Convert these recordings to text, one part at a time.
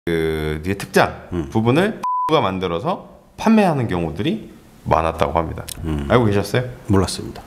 그 뒤에 특장 부분을 가 만들어서 판매하는 경우들이 많았다고 합니다. 알고 계셨어요? 몰랐습니다.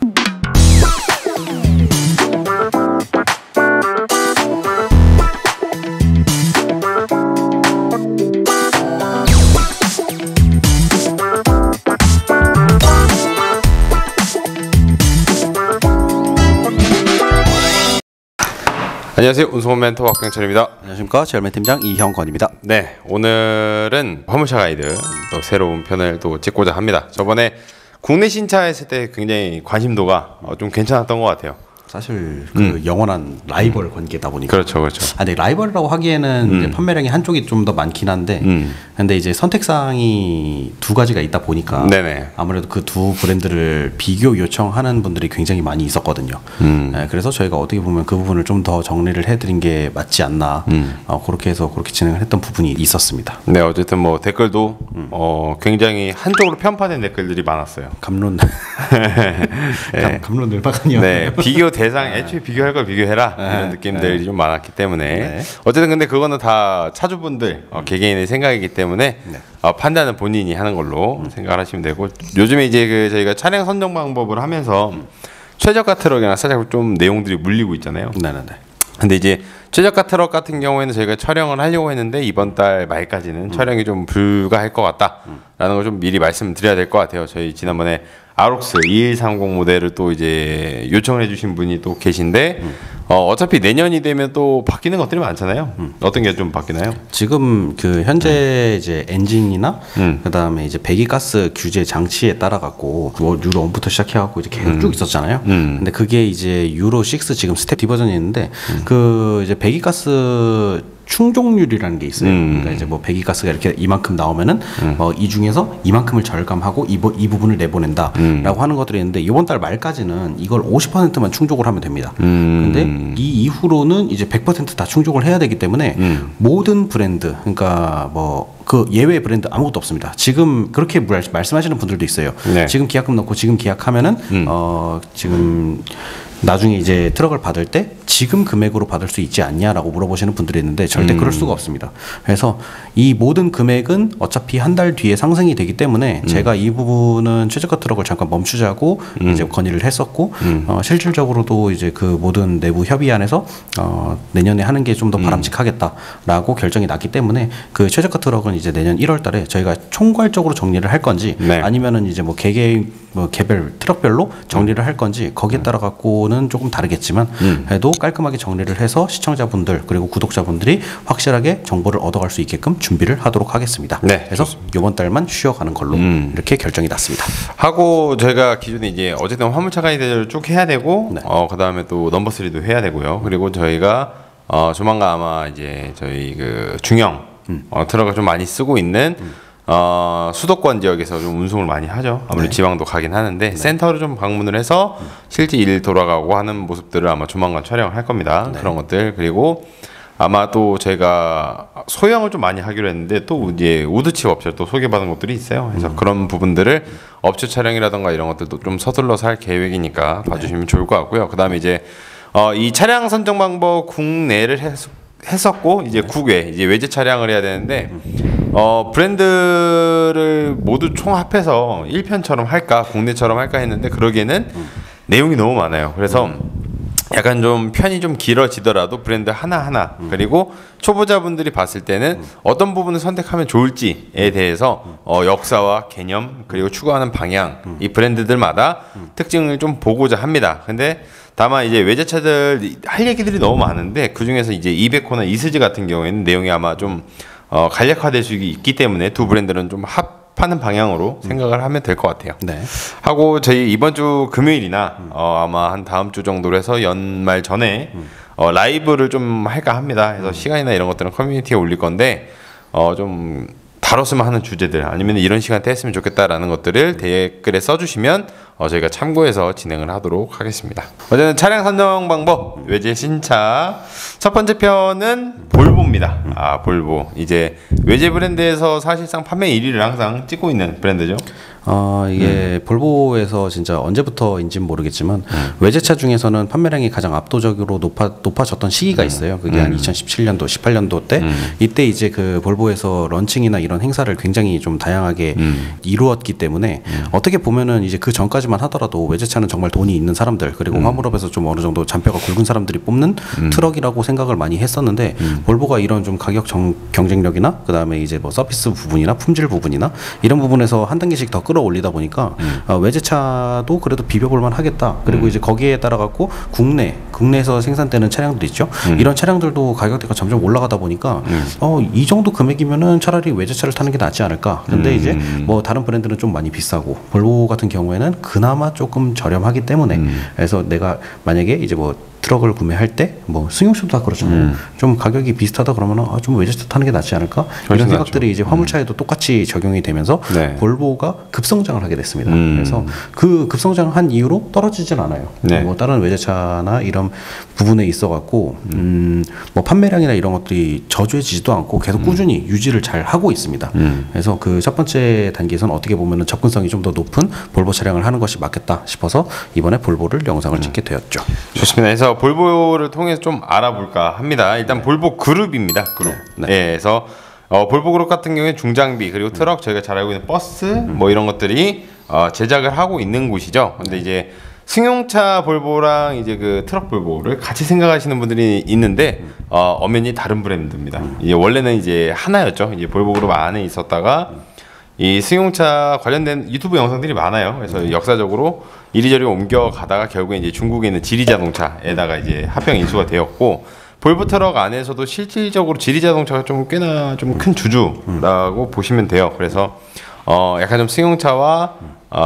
안녕하세요. 운송원 멘토 박경철입니다. 안녕하십니까. 제일맨 팀장 이형건입니다. 네, 오늘은 화물차 가이드 또 새로운 편을 또 찍고자 합니다. 저번에 국내 신차했을 때 굉장히 관심도가 좀 괜찮았던 것 같아요. 사실 그 영원한 라이벌 관계다 보니까. 그렇죠, 그렇죠. 근데 라이벌이라고 하기에는 이제 판매량이 한쪽이 좀 더 많긴 한데, 근데 이제 선택사항이 두 가지가 있다 보니까 네네. 아무래도 그 두 브랜드를 비교 요청하는 분들이 굉장히 많이 있었거든요. 네, 그래서 저희가 어떻게 보면 그 부분을 좀 더 정리를 해드린 게 맞지 않나, 그렇게 해서 그렇게 진행을 했던 부분이 있었습니다. 네, 어쨌든 뭐 댓글도 굉장히 한쪽으로 편파된 댓글들이 많았어요. 감론, 네. 감론 늘박하니요. 네, 비교 대상 애초에 비교할 걸 비교해라 이런 느낌들이 좀 많았기 때문에 어쨌든 근데 그거는 다 차주분들 개개인의 생각이기 때문에 판단은 본인이 하는 걸로 생각을 하시면 되고, 요즘에 이제 그 저희가 차량 선정 방법을 하면서 최저가 트럭이나 살짝 좀 내용들이 물리고 있잖아요. 네네네. 근데 이제 최저가 트럭 같은 경우에는 저희가 촬영을 하려고 했는데 이번 달 말까지는 촬영이 좀 불가할 것 같다라는 걸 좀 미리 말씀드려야 될 것 같아요. 저희 지난번에 아록스 2130 모델을 또 이제 요청을 해주신 분이 또 계신데 어차피 내년이 되면 또 바뀌는 것들이 많잖아요. 어떤 게 좀 바뀌나요? 지금 그 현재 이제 엔진이나 그다음에 이제 배기가스 규제 장치에 따라 갖고 뭐 유로 1부터 시작해 갖고 이제 계속 쭉 있었잖아요. 근데 그게 이제 유로 6 지금 스텝 디버전이 있는데 그 이제 배기가스 충족률이라는 게 있어요. 그러니까 이제 뭐 배기가스가 이렇게 이만큼 나오면은 이 중에서 이만큼을 절감하고 이 부분을 내보낸다라고 하는 것들이 있는데, 이번 달 말까지는 이걸 50%만 충족을 하면 됩니다. 근데 이 이후로는 이제 100% 다 충족을 해야 되기 때문에 모든 브랜드, 그러니까 뭐 그 예외 브랜드 아무것도 없습니다. 지금 그렇게 말씀하시는 분들도 있어요. 네. 지금 계약금 넣고 지금 계약하면은 지금 나중에 이제 트럭을 받을 때 지금 금액으로 받을 수 있지 않냐라고 물어보시는 분들이 있는데 절대 그럴 수가 없습니다. 그래서 이 모든 금액은 어차피 한 달 뒤에 상승이 되기 때문에 제가 이 부분은 최저가 트럭을 잠깐 멈추자고 이제 건의를 했었고, 실질적으로도 이제 그 모든 내부 협의안에서 내년에 하는 게 좀 더 바람직하겠다라고 결정이 났기 때문에 그 최저가 트럭은 이제 내년 1월 달에 저희가 총괄적으로 정리를 할 건지 아니면은 이제 뭐 개별 트럭별로 정리를 할 건지 거기에 따라 갖고는 조금 다르겠지만 해도 깔끔하게 정리를 해서 시청자분들 그리고 구독자분들이 확실하게 정보를 얻어갈 수 있게끔 준비를 하도록 하겠습니다. 네, 그래서 이번 달만 쉬어가는 걸로 이렇게 결정이 났습니다. 하고 저희가 기존에 이제 어쨌든 화물차 가이드를 쭉 해야 되고 그 다음에 또 넘버 3도 해야 되고요. 그리고 저희가 조만간 아마 이제 저희 그 중형 트럭을 좀 많이 쓰고 있는 수도권 지역에서 좀 운송을 많이 하죠. 아무래도 지방도 가긴 하는데 센터를 좀 방문을 해서 실제 일 돌아가고 하는 모습들을 아마 조만간 촬영을 할 겁니다. 그런 것들. 그리고 아마 또 저희가 소형을 좀 많이 하기로 했는데 또 이제 우드칩 업체를 또 소개받은 것들이 있어요. 그래서 그런 부분들을 업체 촬영이라던가 이런 것들도 좀 서둘러서 할 계획이니까 봐주시면 좋을 것 같고요. 그 다음에 이제 이 차량 선정 방법 국내를 했었고 이제 국외 이제 외제 차량을 해야 되는데 브랜드를 모두 총합해서 1편처럼 할까 국내처럼 할까 했는데 그러기에는 내용이 너무 많아요. 그래서 약간 좀 편이 좀 길어지더라도 브랜드 하나하나 그리고 초보자분들이 봤을 때는 어떤 부분을 선택하면 좋을지에 대해서 역사와 개념 그리고 추구하는 방향 이 브랜드들마다 특징을 좀 보고자 합니다. 근데 다만 이제 외제차들 할 얘기들이 너무 많은데 그 중에서 이제 이베코나 이스즈 같은 경우에는 내용이 아마 좀 간략화될 수 있기 때문에 두 브랜드는 좀 합하는 방향으로 생각을 하면 될 것 같아요. 네. 하고 저희 이번 주 금요일이나 아마 한 다음 주 정도로 해서 연말 전에 라이브를 좀 할까 합니다. 그래서 시간이나 이런 것들은 커뮤니티에 올릴 건데 좀 다뤘으면 하는 주제들 아니면 이런 시간대 했으면 좋겠다라는 것들을 댓글에 써주시면 저희가 참고해서 진행을 하도록 하겠습니다. 어제는 차량 선정 방법 외제 신차 첫 번째 편은 볼보입니다. 볼보 이제 외제 브랜드에서 사실상 판매 1위를 항상 찍고 있는 브랜드죠. 이게 볼보에서 진짜 언제부터인지는 모르겠지만 외제차 중에서는 판매량이 가장 압도적으로 높아졌던 시기가 있어요. 그게 한 2017년도, 18년도 때 이때 이제 그 볼보에서 런칭이나 이런 행사를 굉장히 좀 다양하게 이루었기 때문에 어떻게 보면은 이제 그 전까지만 하더라도 외제차는 정말 돈이 있는 사람들 그리고 화물업에서 좀 어느 정도 잔뼈가 굵은 사람들이 뽑는 트럭이라고 생각을 많이 했었는데 볼보가 이런 좀 가격 경쟁력이나 그다음에 이제 뭐 서비스 부분이나 품질 부분이나 이런 부분에서 한 단계씩 더 끌어올리다 보니까 외제차도 그래도 비벼볼만 하겠다. 그리고 이제 거기에 따라 갖고 국내에서 생산되는 차량들 있죠. 이런 차량들도 가격대가 점점 올라가다 보니까 이 정도 금액이면은 차라리 외제차를 타는 게 낫지 않을까. 근데 이제 뭐 다른 브랜드는 좀 많이 비싸고 볼보 같은 경우에는 그나마 조금 저렴하기 때문에 그래서 내가 만약에 이제 뭐 트럭을 구매할 때 뭐 승용차도 다 그렇잖아요. 좀 가격이 비슷하다 그러면 좀 외제차 타는 게 낫지 않을까? 이런 생각들이 이제 화물차에도 똑같이 적용이 되면서 네. 볼보가 급성장을 하게 됐습니다. 그래서 그 급성장을 한 이후로 떨어지진 않아요. 네. 뭐 다른 외제차나 이런 부분에 있어 갖고 뭐 판매량이나 이런 것들이 저조해지지도 않고 계속 꾸준히 유지를 잘 하고 있습니다. 그래서 그 첫 번째 단계에서는 어떻게 보면은 접근성이 좀 더 높은 볼보 차량을 하는 것이 맞겠다 싶어서 이번에 볼보를 영상을 찍게 되었죠. 좋습니다. 그래서 볼보를 통해서 좀 알아볼까 합니다. 일단 볼보 그룹입니다. 그룹. 네. 예, 그래서 볼보 그룹 같은 경우에 중장비 그리고 트럭 저희가 잘 알고 있는 버스 뭐 이런 것들이 제작을 하고 있는 곳이죠. 근데 이제 승용차 볼보랑 이제 그 트럭 볼보를 같이 생각하시는 분들이 있는데 엄연히 다른 브랜드입니다. 이제 원래는 이제 하나였죠. 이제 볼보 그룹 안에 있었다가 이 승용차 관련된 유튜브 영상들이 많아요. 그래서 역사적으로 이리저리 옮겨가다가 결국에 이제 중국에 있는 지리자동차에다가 이제 합병 인수가 되었고 볼보 트럭 안에서도 실질적으로 지리자동차가 좀 꽤나 좀 큰 주주라고 보시면 돼요. 그래서 약간 좀 승용차와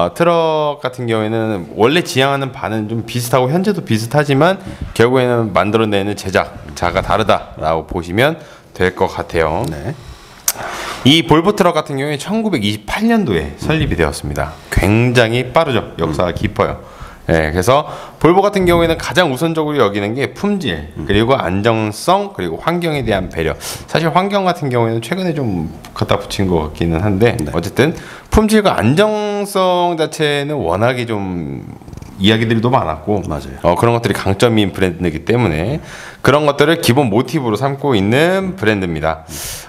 트럭 같은 경우에는 원래 지향하는 바는 좀 비슷하고 현재도 비슷하지만 결국에는 만들어내는 제작자가 다르다라고 보시면 될 것 같아요. 네. 이 볼보 트럭 같은 경우에 1928년도에 설립이 되었습니다. 굉장히 빠르죠. 역사가 깊어요. 네, 그래서 볼보 같은 경우에는 가장 우선적으로 여기는 게 품질, 그리고 안정성, 그리고 환경에 대한 배려. 사실 환경 같은 경우에는 최근에 좀 갖다 붙인 것 같기는 한데 어쨌든 품질과 안정성 자체는 워낙에 좀 이야기들이 너무 많았고 맞아요. 그런 것들이 강점인 브랜드이기 때문에 그런 것들을 기본 모티브로 삼고 있는 브랜드입니다.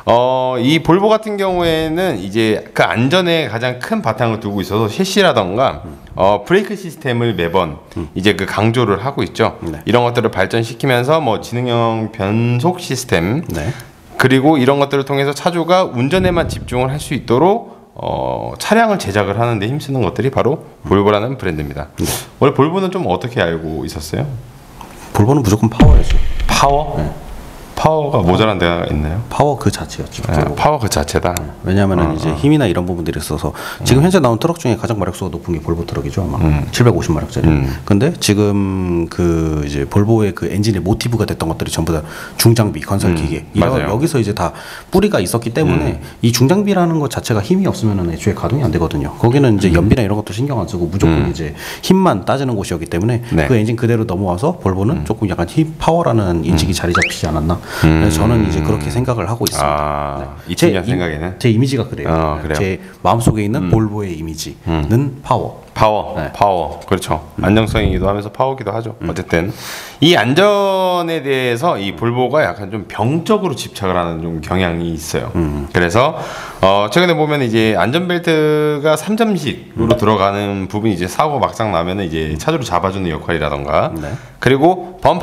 이 볼보 같은 경우에는 이제 그 안전에 가장 큰 바탕을 두고 있어서 셰시라던가 브레이크 시스템을 매번 이제 그 강조를 하고 있죠. 네. 이런 것들을 발전시키면서 뭐 지능형 변속 시스템 네. 그리고 이런 것들을 통해서 차주가 운전에만 집중을 할 수 있도록 차량을 제작을 하는데 힘쓰는 것들이 바로 볼보라는 브랜드입니다. 원래 볼보는 좀 어떻게 알고 있었어요? 볼보는 무조건 파워였죠. 파워? 네. 파워가 모자란 데가 있나요? 파워 그 자체였죠. 파워 그 자체다. 왜냐하면 이제 힘이나 이런 부분들이 있어서 지금 현재 나온 트럭 중에 가장 마력수가 높은 게 볼보 트럭이죠. 아마 750마력짜리. 근데 지금 그 이제 볼보의 그 엔진의 모티브가 됐던 것들이 전부 다 중장비, 건설 기계. 여기서 이제 다 뿌리가 있었기 때문에 이 중장비라는 것 자체가 힘이 없으면은 애초에 가동이 안 되거든요. 거기는 이제 연비나 이런 것도 신경 안 쓰고 무조건 이제 힘만 따지는 곳이었기 때문에 네. 그 엔진 그대로 넘어와서 볼보는 조금 약간 힘 파워라는 인식이 자리 잡히지 않았나. 그래서 저는 이제 그렇게 생각을 하고 있습니다. 이 친구 생각에는 제 이미지가 그래요. 그래요? 제 마음속에 있는 볼보의 이미지는 파워. 네. 파워. 그렇죠. 안정성이기도 하면서 파워기도 하죠. 어쨌든 이 안전에 대해서 이 볼보가 약간 좀 병적으로 집착을 하는 좀 경향이 있어요. 그래서 최근에 보면 이제 안전벨트가 3점식으로 들어가는 부분이 이제 사고 막상 나면은 이제 차주로 잡아주는 역할이라던가 그리고 범퍼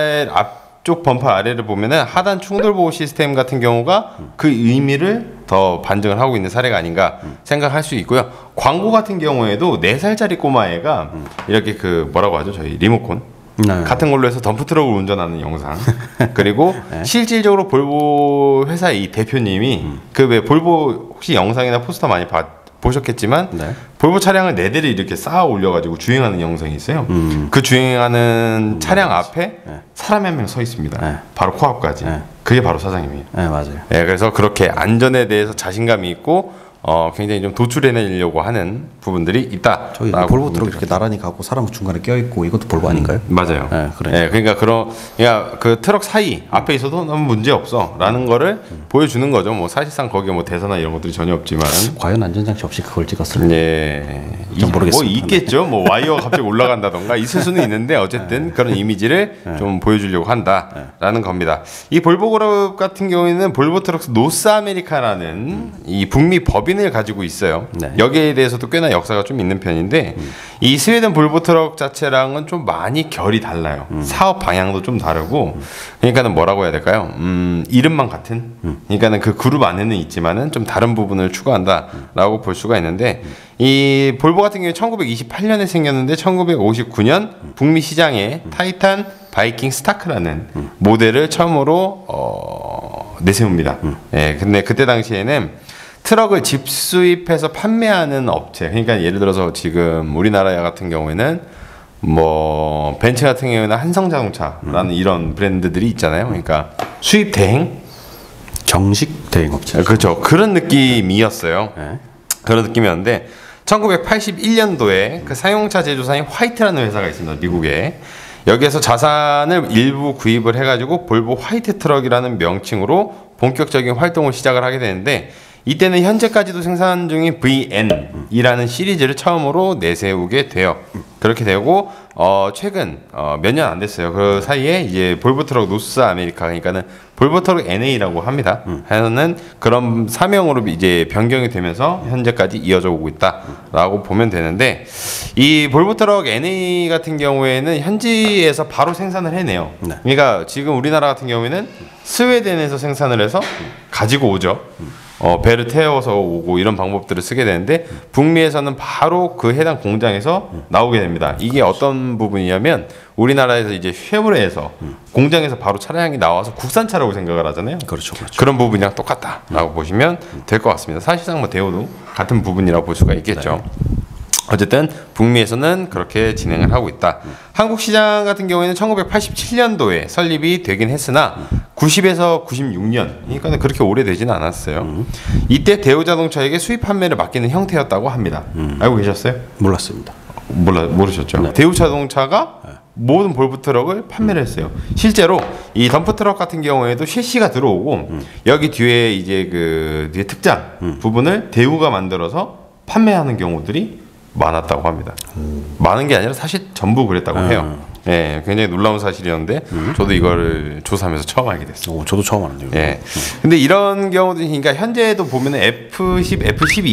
앞쪽 범퍼 아래를 보면은 하단 충돌 보호 시스템 같은 경우가 그 의미를 더 반증을 하고 있는 사례가 아닌가 생각할 수 있고요. 광고 같은 경우에도 4살짜리 꼬마애가 이렇게 그 뭐라고 하죠? 저희 리모컨 같은 걸로 해서 덤프트럭을 운전하는 영상 그리고 실질적으로 볼보 회사의 이 대표님이 그 왜 볼보 혹시 영상이나 포스터 많이 보셨겠지만 볼보 차량을 4대를 이렇게 쌓아 올려가지고 주행하는 영상이 있어요. 그 주행하는 차량 앞에 사람이 한 명 서 있습니다. 바로 코앞까지. 그게 바로 사장님이에요. 네, 맞아요. 네, 그래서 그렇게 안전에 대해서 자신감이 있고 굉장히 좀 도출해내려고 하는 부분들이 있다. 저희 볼보 트럭 이렇게 나란히 가고 사람 중간에 껴있고 이것도 볼보 아닌가요? 맞아요. 네, 그래. 그러니까 그 트럭 사이 앞에 있어도 너무 문제 없어라는 거를 보여주는 거죠. 뭐 사실상 거기에 뭐 대사나 이런 것들이 전혀 없지만 과연 안전장치 없이 그걸 찍었을까? 모르겠습니다. 뭐 있겠죠. 뭐 와이어가 갑자기 올라간다던가 있을 수는 있는데 어쨌든 그런 이미지를 좀 보여주려고 한다라는 겁니다. 이 볼보 그룹 같은 경우에는 볼보 트럭스 노스 아메리카라는 이 북미 법인을 가지고 있어요. 네. 여기에 대해서도 꽤나 역사가 좀 있는 편인데 이 스웨덴 볼보 트럭 자체랑은 좀 많이 결이 달라요. 사업 방향도 좀 다르고 그러니까는 뭐라고 해야 될까요? 이름만 같은 그러니까는 그 그룹 안에는 있지만은 좀 다른 부분을 추구한다라고 볼 수가 있는데 이 볼보 같은 경우에 1928년에 생겼는데 1959년 북미 시장에 타이탄 바이킹 스타크라는 모델을 처음으로 내세웁니다. 근데 그때 당시에는 트럭을 집수입해서 판매하는 업체, 그러니까 예를 들어서 지금 우리나라 같은 경우에는 뭐 벤츠 같은 경우에는 한성자동차라는 이런 브랜드들이 있잖아요. 그러니까 수입 대행, 정식 대행업체. 그렇죠. 그런 느낌이었어요. 네. 그런 느낌이었는데 1981년도에 그 사용차 제조사인 화이트라는 회사가 있습니다. 미국에. 여기에서 자산을 일부 구입을 해가지고 볼보 화이트 트럭이라는 명칭으로 본격적인 활동을 시작을 하게 되는데 이때는 현재까지도 생산 중인 VN이라는 시리즈를 처음으로 내세우게 돼요. 그렇게 되고 최근 몇 년 안 됐어요. 그 사이에 이제 볼보 트럭 노스 아메리카 그러니까는 볼보 트럭 NA라고 합니다. 하는 그런 사명으로 이제 변경이 되면서 현재까지 이어져 오고 있다라고 보면 되는데 이 볼보 트럭 NA 같은 경우에는 현지에서 바로 생산을 해내요. 네. 그러니까 지금 우리나라 같은 경우에는 스웨덴에서 생산을 해서 가지고 오죠. 배를 태워서 오고 이런 방법들을 쓰게 되는데 북미에서는 바로 그 해당 공장에서 나오게 됩니다. 이게 어떤 부분이냐면 우리나라에서 이제 쉐보레에서 공장에서 바로 차량이 나와서 국산차라고 생각을 하잖아요. 그렇죠, 그렇죠. 그런 부분이랑 똑같다라고 보시면 될 것 같습니다. 사실상 뭐 대우도 같은 부분이라고 볼 수가 있겠죠. 네. 어쨌든 북미에서는 그렇게 진행을 하고 있다. 한국 시장 같은 경우에는 1987년도에 설립이 되긴 했으나 90에서 96년, 그러니까 그렇게 오래되지는 않았어요. 이때 대우자동차에게 수입 판매를 맡기는 형태였다고 합니다. 알고 계셨어요? 몰랐습니다. 모르셨죠? 네. 대우자동차가 모든 볼보 트럭을 판매를 했어요. 실제로 이 덤프 트럭 같은 경우에도 셰시가 들어오고 여기 뒤에 이제 그 뒤에 특장 부분을 대우가 만들어서 판매하는 경우들이 많았다고 합니다. 많은 게 아니라 사실 전부 그랬다고 해요. 예, 굉장히 놀라운 사실이었는데 저도 이거를 조사하면서 처음 알게 됐어요. 저도 처음 알았네요. 예. 근데 이런 경우도 그러니까 현재도 보면은 F10,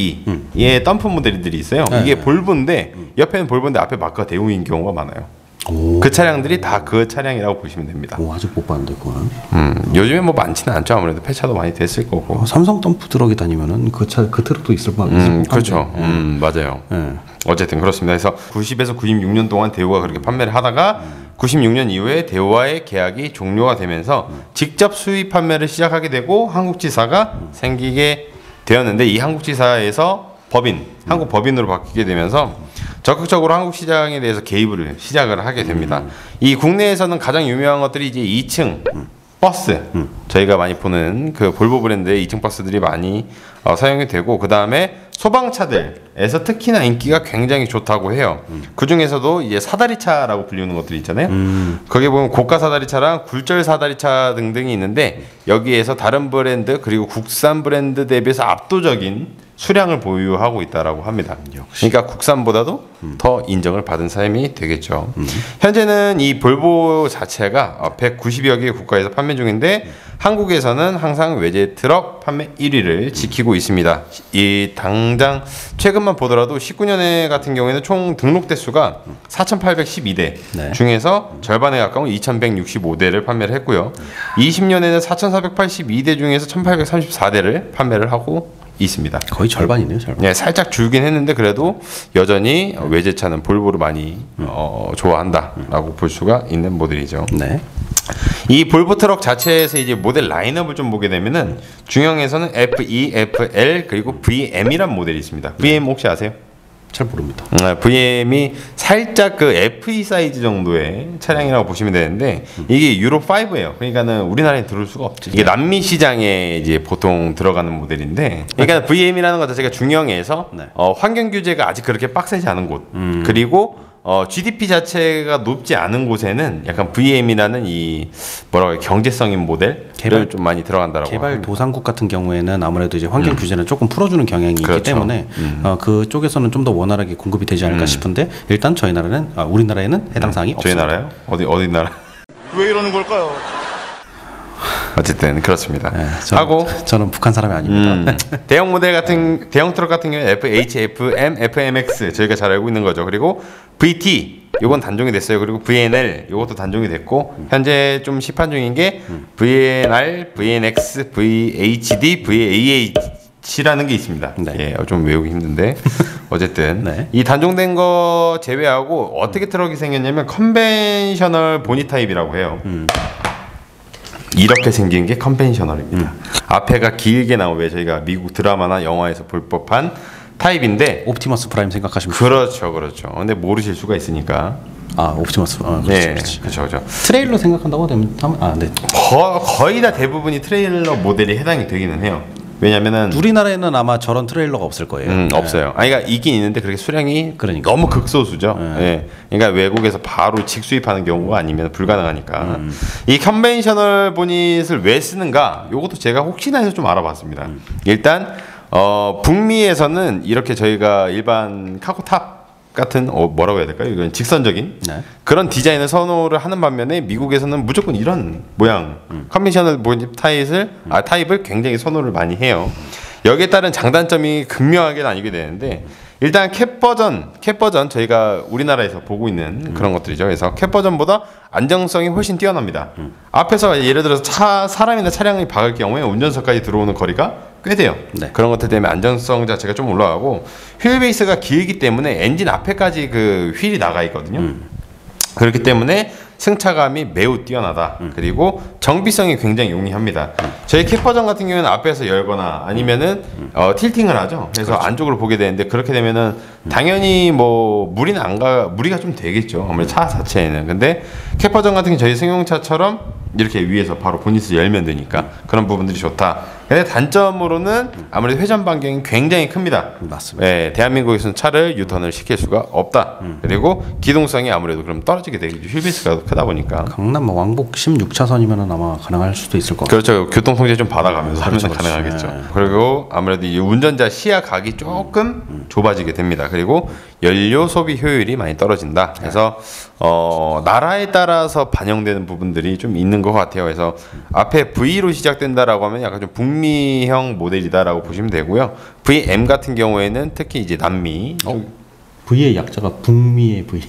F12의 덤프 모델들이 있어요. 이게 볼보인데 옆에는 볼보인데 앞에 마크가 대우인 경우가 많아요. 그 차량들이 다 그 차량이라고 보시면 됩니다. 아직 못 봤는데 그거는. 요즘에 뭐 많지는 않죠. 아무래도 폐차도 많이 됐을 거고. 삼성 덤프 트럭이 다니면은 그 트럭도 있을 것 그렇죠. 맞아요. 어쨌든 그렇습니다. 그래서 90에서 96년 동안 대우가 그렇게 판매를 하다가 96년 이후에 대우와의 계약이 종료가 되면서 직접 수입 판매를 시작하게 되고 한국지사가 생기게 되었는데 이 한국지사에서 한국 법인으로 바뀌게 되면서 적극적으로 한국 시장에 대해서 개입을 시작을 하게 됩니다. 이 국내에서는 가장 유명한 것들이 이제 2층 버스, 저희가 많이 보는 그 볼보 브랜드의 2층 버스들이 많이 사용이 되고 그 다음에 소방차들에서 특히나 인기가 굉장히 좋다고 해요. 그 중에서도 이제 사다리차라고 불리는 것들이 있잖아요. 거기에 보면 고가 사다리차랑 굴절 사다리차 등등이 있는데 여기에서 다른 브랜드 그리고 국산 브랜드 대비해서 압도적인 수량을 보유하고 있다라고 합니다. 그러니까 국산보다도 더 인정을 받은 삶이 되겠죠. 현재는 이 볼보 자체가 190여 개 국가에서 판매 중인데 한국에서는 항상 외제 트럭 판매 1위를 지키고 있습니다. 이 당장 최근만 보더라도 19년에 같은 경우에는 총 등록 대수가 4,812대 네. 중에서 절반에 가까운 2,165대를 판매를 했고요. 20년에는 4,482대 중에서 1,834대를 판매를 하고 있습니다. 거의 절반이네요, 절반. 네, 살짝 줄긴 했는데 그래도 여전히 외제차는 볼보를 많이 좋아한다라고 볼 수가 있는 모델이죠. 네. 이 볼보 트럭 자체에서 이제 모델 라인업을 좀 보게 되면은 중형에서는 FE, FL 그리고 VM이란 모델이 있습니다. VM 혹시 아세요? 잘 모릅니다. VM이 살짝 그 FE 사이즈 정도의 차량이라고 보시면 되는데 이게 유로 5예요. 그러니까는 우리나라에 들어올 수가 없지. 이게 남미 시장에 이제 보통 들어가는 모델인데, 그러니까 VM이라는 것 자체가 중형에서 네. 환경 규제가 아직 그렇게 빡세지 않은 곳, 그리고 GDP 자체가 높지 않은 곳에는 약간 VM이라는 이 뭐라고 해요, 경제성인 모델을 좀 많이 들어간다라고. 개발도상국 같은 경우에는 아무래도 이제 환경 규제는 조금 풀어주는 경향이 그렇죠. 있기 때문에 그쪽에서는 좀 더 원활하게 공급이 되지 않을까 싶은데, 일단 저희 나라는 우리나라에는 해당 사항이 없습니다. 저희 나라요? 어디 나라? 왜 이러는 걸까요? 어쨌든 그렇습니다. 네, 저는 북한 사람이 아닙니다. 대형 트럭 같은 경우에 FH, FM, FMX 저희가 잘 알고 있는 거죠. 그리고 VT 요건 단종이 됐어요. 그리고 VNL 요것도 단종이 됐고 현재 좀 시판 중인 게 VNR, VNX, VHD, VAH라는 게 있습니다. 네. 예, 좀 외우기 힘든데 어쨌든 네. 이 단종된 거 제외하고 어떻게 트럭이 생겼냐면 컨벤셔널 보니 타입이라고 해요. 이렇게 생긴 게 컨벤셔널입니다. 앞에가 길게 나오고 왜 저희가 미국 드라마나 영화에서 볼 법한 타입인데, 옵티머스 프라임 생각하시면 그렇죠. 근데 모르실 수가 있으니까. 옵티머스. 네, 그렇죠. 트레일러 생각한다고 하면 네. 거의 다 대부분이 트레일러 모델이 해당이 되기는 해요. 왜냐면은 우리나라에는 아마 저런 트레일러가 없을 거예요. 없어요. 그러니까 있긴 있는데 그렇게 수량이 그러니까. 너무 극소수죠. 예. 그러니까 외국에서 바로 직수입하는 경우가 아니면 불가능하니까. 이 컨벤셔널 보닛을 왜 쓰는가? 요것도 제가 혹시나 해서 좀 알아봤습니다. 일단 북미에서는 이렇게 저희가 일반 카고탑 같은 뭐라고 해야 될까요? 이건 직선적인 그런 디자인을 선호를 하는 반면에 미국에서는 무조건 이런 모양 컨벤셔널 보닛 타입을 굉장히 선호를 많이 해요. 여기에 따른 장단점이 극명하게 나뉘게 되는데, 일단 캡 버전 저희가 우리나라에서 보고 있는 그런 것들이죠. 그래서 캡 버전보다 안정성이 훨씬 뛰어납니다. 앞에서 예를 들어서 사람이나 차량이 박을 경우에 운전석까지 들어오는 거리가 꽤 돼요. 네. 그런 것들 때문에 안정성 자체가 좀 올라가고, 휠 베이스가 길기 때문에 엔진 앞에까지 그 휠이 나가 있거든요. 그렇기 때문에 승차감이 매우 뛰어나다. 그리고 정비성이 굉장히 용이합니다. 저희 캡 버전 같은 경우는 앞에서 열거나 아니면은 틸팅을 하죠. 그래서 그렇죠. 안쪽으로 보게 되는데, 그렇게 되면은 당연히 뭐 무리가 좀 되겠죠. 아무래도 차 자체에는. 근데 캡 버전 같은 경우 저희 승용차처럼 이렇게 위에서 바로 보닛을 열면 되니까 그런 부분들이 좋다. 근데 단점으로는 아무래도 회전 반경이 굉장히 큽니다. 맞습니다. 네, 대한민국에서는 차를 유턴을 시킬 수가 없다. 그리고 기동성이 아무래도 그럼 떨어지게 되겠죠. 휠베이스가 크다 보니까. 강남 왕복 16차선이면 아마 가능할 수도 있을 것 같아요. 그렇죠. 교통 통제 좀 받아가면서 하면 그렇죠. 가능하겠죠. 네. 그리고 아무래도 이 운전자 시야 각이 조금 좁아지게 됩니다. 그리고 연료 소비 효율이 많이 떨어진다. 그래서 나라에 따라서 반영되는 부분들이 좀 있는 것 같아요. 그래서 앞에 V로 시작된다라고 하면 약간 좀 북미형 모델이다라고 보시면 되고요. VM 같은 경우에는 특히 이제 남미 V의 약자가 북미의 V.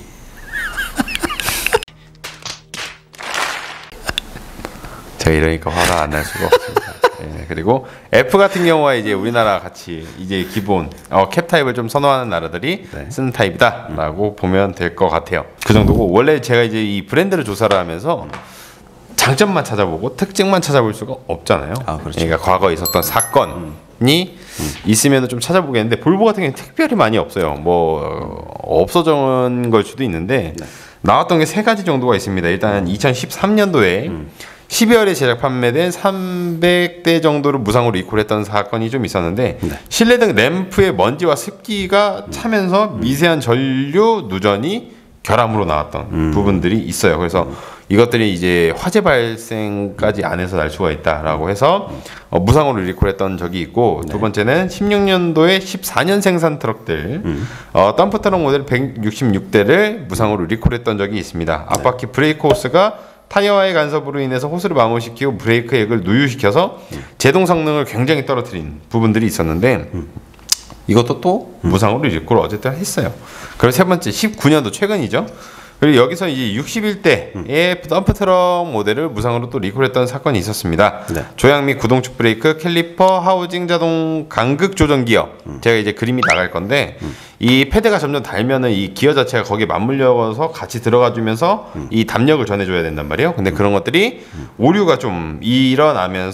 제가 이러니까 화가 안 날 수가 없습니다. 예, 그리고 F 같은 경우가 이제 우리나라 같이 이제 기본 캡 타입을 좀 선호하는 나라들이 쓰는 타입이다라고 보면 될 것 같아요. 그 정도고, 원래 제가 이제 이 브랜드를 조사를 하면서 장점만 찾아보고 특징만 찾아볼 수가 없잖아요. 그렇죠. 그러니까 과거에 있었던 사건이 있으면 좀 찾아보겠는데, 볼보 같은 경우는 특별히 많이 없어요. 뭐 없어진 걸 수도 있는데 나왔던 게 세 가지 정도가 있습니다. 일단 2013년도에 12월에 제작 판매된 300대 정도를 무상으로 리콜했던 사건이 좀 있었는데, 실내 등 램프에 먼지와 습기가 차면서 미세한 전류 누전이 결함으로 나왔던 부분들이 있어요. 그래서 이것들이 이제 화재 발생까지 안에서 날 수가 있다라고 해서 무상으로 리콜했던 적이 있고, 두 번째는 16년도에 14년 생산 트럭들 덤프 트럭 모델 166대를 무상으로 리콜했던 적이 있습니다. 앞바퀴 브레이크 호스가 타이어와의 간섭으로 인해서 호스를 마모시키고 브레이크 액을 누유시켜서 제동 성능을 굉장히 떨어뜨린 부분들이 있었는데, 이것도 또 무상으로 리콜을 어쨌든 했어요. 그리고 세 번째 19년도 최근이죠. 그리고 여기서 이제 61대의 덤프 트럭 모델을 무상으로 또 리콜했던 사건이 있었습니다. 조향 및 구동축 브레이크, 캘리퍼, 하우징 자동 간극 조정 기어. 제가 이제 그림이 나갈 건데, 이 패드가 점점 달면은 이 기어 자체가 거기에 맞물려서 같이 들어가주면서 이 담력을 전해줘야 된단 말이에요. 근데 그런 것들이 오류가 좀 일어나면서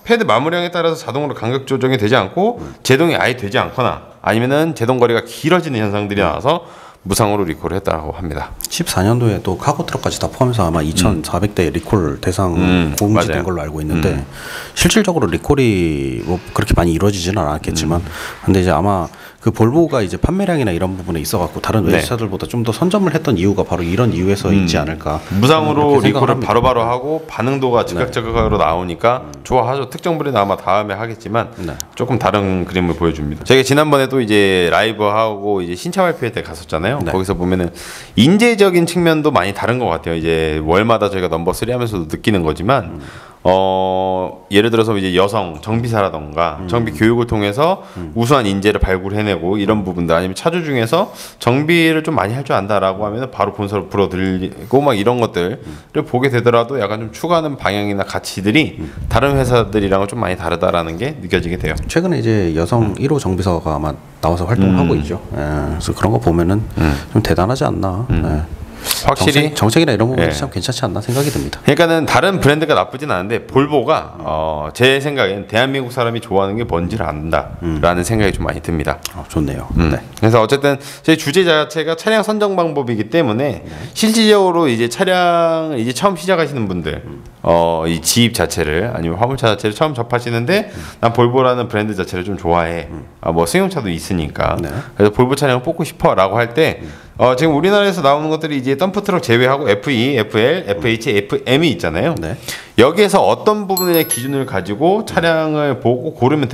패드 마무리량에 따라서 자동으로 간격 조정이 되지 않고 제동이 아예 되지 않거나 아니면은 제동 거리가 길어지는 현상들이 나와서 무상으로 리콜을 했다고 합니다. 14년도에 또 카고 트럭까지 다 포함해서 아마 2,400대 리콜 대상 공지된 걸로 알고 있는데 실질적으로 리콜이 뭐 그렇게 많이 이루어지지는 않았겠지만 근데 이제 아마 그 볼보가 이제 판매량이나 이런 부분에 있어갖고 다른 외제차들보다 좀 더 선점을 했던 이유가 바로 이런 이유에서 있지 않을까. 무상으로 리콜을 바로바로 하고 반응도가 즉각적으로 나오니까 좋아하죠. 특정 브랜드 아마 다음에 하겠지만 조금 다른 그림을 보여줍니다. 저희가 지난번에도 이제 라이브하고 이제 신차 발표회 때 갔었잖아요. 거기서 보면은 인재적인 측면도 많이 다른 것 같아요. 이제 월마다 저희가 넘버 3 하면서도 느끼는 거지만 예를 들어서 이제 여성 정비사라던가 정비 교육을 통해서 우수한 인재를 발굴해내고 이런 부분들 아니면 차주 중에서 정비를 좀 많이 할 줄 안다라고 하면 바로 본사로 불어들이고 막 이런 것들을 보게 되더라도 약간 좀 추구하는 방향이나 가치들이 다른 회사들이랑은 좀 많이 다르다라는 게 느껴지게 돼요. 최근에 이제 여성 1호 정비사가 아마 나와서 활동을 하고 있죠. 그래서 그런 거 보면은 좀 대단하지 않나. 확실히 정책이나 이런 부분이 참 괜찮지 않나 생각이 듭니다. 그러니까는 다른 브랜드가 나쁘진 않은데 볼보가 제 생각엔 대한민국 사람이 좋아하는 게 뭔지를 안다라는 생각이 좀 많이 듭니다. 좋네요. 네. 그래서 어쨌든 제 주제 자체가 차량 선정 방법이기 때문에 실질적으로 이제 차량을 이제 처음 시작하시는 분들 이 지입 자체를 아니면 화물차 자체를 처음 접하시는데 난 볼보라는 브랜드 자체를 좀 좋아해. 뭐 승용차도 있으니까. 그래서 볼보 차량을 뽑고 싶어라고 할 때 지금 우리나라에서 나오는 것들이 이제 덤프트럭 제외하고 FE, FL, FH, FM이 있잖아요. 여기에서 어떤 부분의 기준을 가지고 차량을 보고 고르면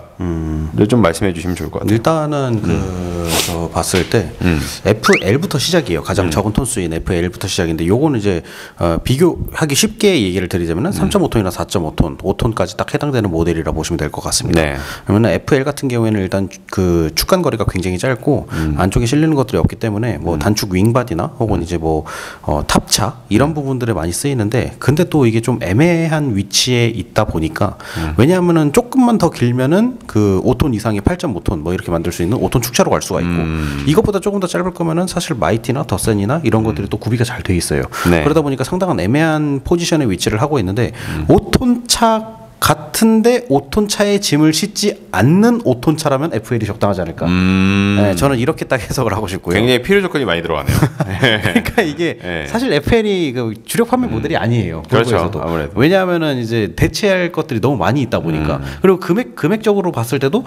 될까를 좀 말씀해 주시면 좋을 것 같아요. 일단은 저 봤을 때 FL부터 시작이에요. 가장 적은 톤수인 FL부터 시작인데 요거는 이제 비교하기 쉽게 얘기를 드리자면은 3.5톤이나 4.5톤, 5톤까지 딱 해당되는 모델이라 보시면 될 것 같습니다. 그러면 FL 같은 경우에는 일단 그 축간 거리가 굉장히 짧고 안쪽에 실리는 것들이 없기 때문에 뭐 단축 윙바디나 혹은 이제 뭐 탑차 이런 부분들에 많이 쓰이는데 근데 또 이게 좀 애매한 위치에 있다 보니까 왜냐하면은 조금만 더 길면은 그 5톤 이상의 8.5톤 뭐 이렇게 만들 수 있는 5톤 축차로 갈 수가 있고 이것보다 조금 더 짧을 거면은 사실 마이티나 더센이나 이런 것들이 또 구비가 잘 돼 있어요. 그러다 보니까 상당한 애매한 포지션에 위치를 하고 있는데 5톤 차 같은데 5톤 차에 짐을 싣지 않는 5톤 차라면 FL이 적당하지 않을까. 네, 저는 이렇게 딱 해석을 하고 싶고요. 굉장히 필요 조건이 많이 들어가네요. 그러니까 이게 사실 FL이 그 주력 판매 모델이 아니에요. 그렇죠. 아무래도. 왜냐하면은 이제 대체할 것들이 너무 많이 있다 보니까 그리고 금액적으로 봤을 때도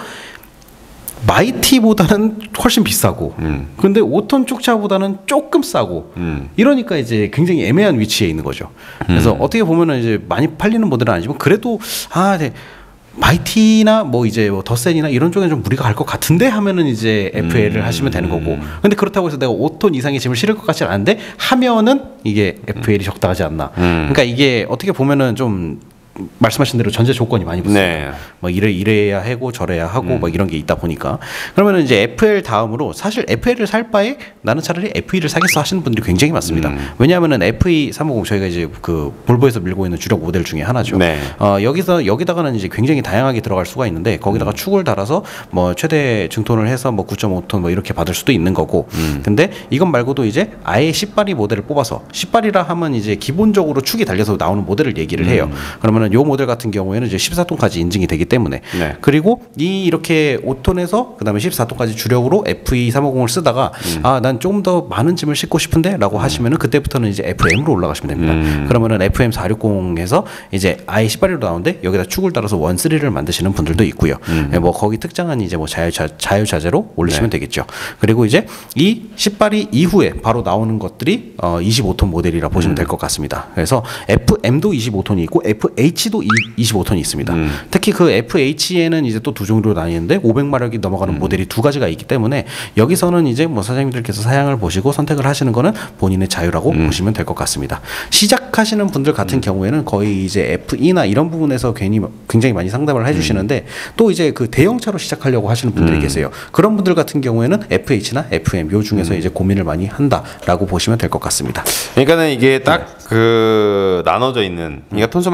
마이티보다는 훨씬 비싸고 근데 5톤 축차보다는 조금 싸고 이러니까 이제 굉장히 애매한 위치에 있는 거죠. 그래서 어떻게 보면은 이제 많이 팔리는 모델은 아니지만 그래도 네. 마이티나 뭐 이제 뭐 더센이나 이런 쪽에 좀 무리가 갈 것 같은데 하면은 이제 FL을 하시면 되는 거고 근데 그렇다고 해서 내가 5톤 이상의 짐을 실을 것 같지 않은데 하면은 이게 FL이 적당하지 않나. 그러니까 이게 어떻게 보면은 좀 말씀하신 대로 전제 조건이 많이 붙습니다. 뭐 이래야 하고 저래야 하고 뭐 이런 게 있다 보니까 그러면은 이제 FL 다음으로 사실 FL을 살 바에 나는 차라리 FE를 사겠어 하시는 분들이 굉장히 많습니다. 왜냐하면은 FE 350 저희가 이제 그 볼보에서 밀고 있는 주력 모델 중에 하나죠. 여기다가는 이제 굉장히 다양하게 들어갈 수가 있는데 거기다가 축을 달아서 뭐 최대 증톤을 해서 뭐 9.5톤 뭐 이렇게 받을 수도 있는 거고 근데 이건 말고도 이제 아예 10발이 모델을 뽑아서 10발이라 하면 이제 기본적으로 축이 달려서 나오는 모델을 얘기를 해요. 그러면 요 모델 같은 경우에는 이제 14톤까지 인증이 되기 때문에 그리고 이렇게 5톤에서 그다음에 14톤까지 주력으로 FE 350을 쓰다가 난 조금 더 많은 짐을 싣고 싶은데라고 하시면은 그때부터는 이제 FM으로 올라가시면 됩니다. 그러면은 FM 460에서 이제 아예 10발이로 나오는데 여기다 축을 달아서 13를 만드시는 분들도 있고요. 뭐 거기 특장한 이제 뭐 자유자재로 올리시면 되겠죠. 그리고 이제 이 10발이 이후에 바로 나오는 것들이 25톤 모델이라 보시면 될 것 같습니다. 그래서 FM도 25톤이 있고 FH도 25톤이 있습니다. 특히 그 FH에는 이제 또 두 종류로 나뉘는데 500마력이 넘어가는 모델이 두 가지가 있기 때문에 여기서는 이제 뭐 사장님들께서 사양을 보시고 선택을 하시는 거는 본인의 자유라고 보시면 될 것 같습니다. 시작하시는 분들 같은 경우에는 거의 이제 FE나 이런 부분에서 굉장히 많이 상담을 해주시는데 또 이제 그 대형차로 시작하려고 하시는 분들이 계세요. 그런 분들 같은 경우에는 FH나 FM 요 중에서 이제 고민을 많이 한다라고 보시면 될 것 같습니다. 그러니까는 이게 딱 그 나눠져 있는 그러니까 톤수마다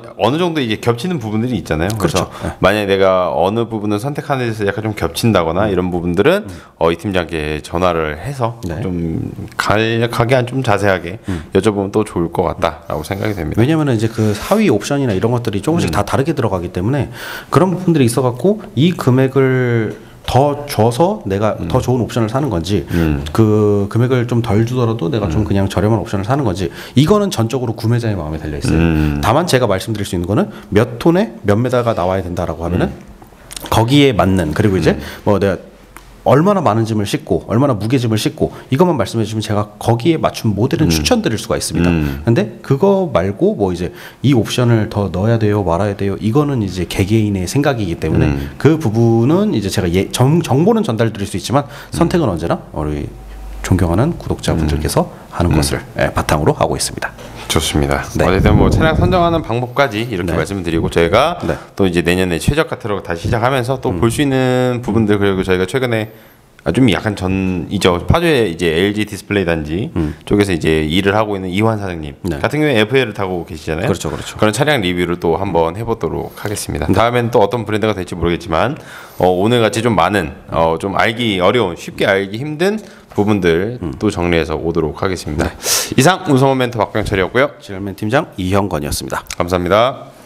어느 정도 이게 겹치는 부분들이 있잖아요. 그래서 그렇죠. 네. 만약에 내가 어느 부분을 선택하는 데서 약간 좀 겹친다거나 이런 부분들은 이 팀장께 전화를 해서 네. 좀 간략하게 좀 자세하게 여쭤보면 또 좋을 것 같다라고 생각이 됩니다. 왜냐면은 이제 그 하위 옵션이나 이런 것들이 조금씩 다 다르게 들어가기 때문에 그런 부분들이 있어갖고 이 금액을 더 줘서 내가 더 좋은 옵션을 사는 건지 그 금액을 좀 덜 주더라도 내가 좀 그냥 저렴한 옵션을 사는 건지 이거는 전적으로 구매자의 마음에 달려 있어요. 다만 제가 말씀드릴 수 있는 거는 몇 톤에 몇 메다가 나와야 된다라고 하면은 거기에 맞는 그리고 이제 뭐 내가 얼마나 많은 짐을 싣고 얼마나 무게짐을 싣고 이것만 말씀해 주시면 제가 거기에 맞춘 모델은 추천드릴 수가 있습니다. 근데 그거 말고 뭐 이제 이 옵션을 더 넣어야 돼요 말아야 돼요 이거는 이제 개개인의 생각이기 때문에 그 부분은 이제 제가 정보는 전달드릴 수 있지만 선택은 언제나 우리 존경하는 구독자분들께서 하는 것을 바탕으로 하고 있습니다. 좋습니다. 네. 어쨌든 뭐 차량 선정하는 방법까지 이렇게 말씀을 드리고 저희가 네. 또 이제 내년에 최저가 트럭 다시 시작하면서 또 볼 수 있는 부분들 그리고 저희가 최근에 좀 약간 전이죠 파주에 이제 LG 디스플레이 단지 쪽에서 이제 일을 하고 있는 이환 사장님 네. 같은 경우에 FL을 타고 계시잖아요. 그렇죠, 그렇죠. 그런 차량 리뷰를 또 한번 해보도록 하겠습니다. 다음엔 또 어떤 브랜드가 될지 모르겠지만 오늘 같이 좀 많은 좀 알기 어려운 쉽게 알기 힘든 부분들 또 정리해서 오도록 하겠습니다. 이상 운송원 멘토 박병철이었고요. 지열맨 팀장 이형건이었습니다. 감사합니다.